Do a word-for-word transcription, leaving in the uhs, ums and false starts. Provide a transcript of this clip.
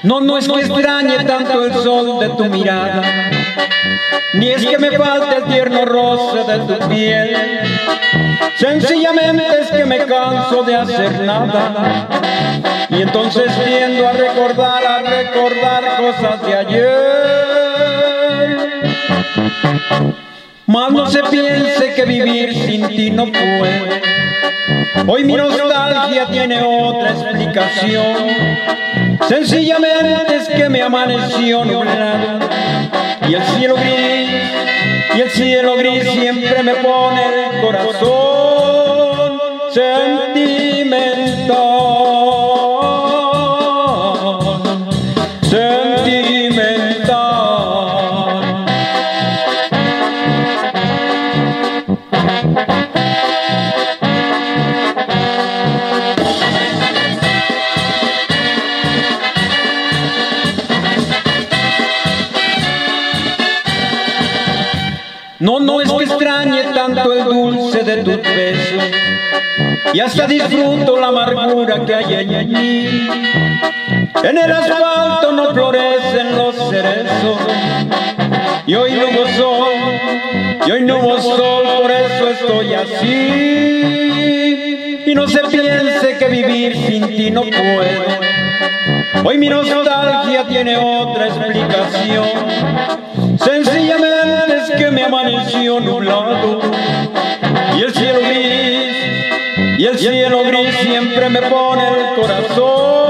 No, no es que extrañe tanto el sol de tu mirada, ni es que me falte el tierno roce de tu piel. Sencillamente es que me canso de hacer nada, y entonces tiendo a recordar, a recordar cosas de ayer. Mas no se piense que vivir sin ti no puede. Hoy mi nostalgia tiene otra explicación. Sencillamente es que me amaneció nublado, y el cielo gris, y el cielo gris siempre me pone el corazón sentimental, sentimental. No, no es que extrañe tanto el dulce de tus besos, y hasta disfruto la amargura que hay en mí. En el asfalto no florecen los cerezos, y hoy no hubo sol, y hoy no hubo sol, por eso estoy así. Y no se piense que vivir sin ti no puedo. Hoy mi nostalgia tiene otra explicación. Sencillamente es que me amaneció nublado, y el cielo gris, y el cielo gris siempre me pone el corazón